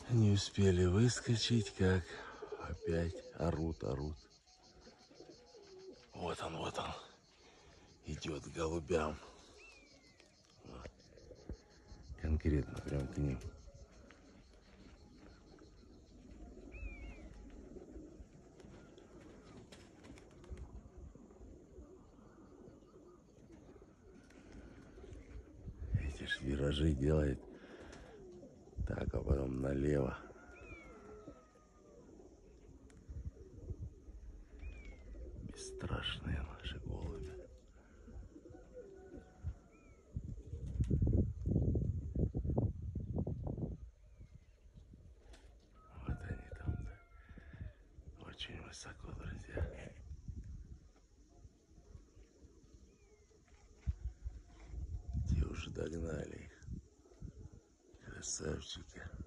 Не успели выскочить, как опять орут. Вот он, идет к голубям. Вот. Конкретно прям к ним. Эти ж виражи делает так, а потом налево. Бесстрашные наши голуби. Вот они там, да. Очень высоко, друзья. Те уже догнали их. Красавчики.